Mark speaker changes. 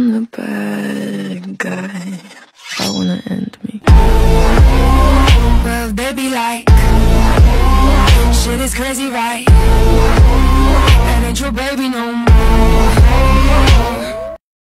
Speaker 1: I'm the bad guy. I wanna end me.
Speaker 2: Well, they be like, shit is crazy, right?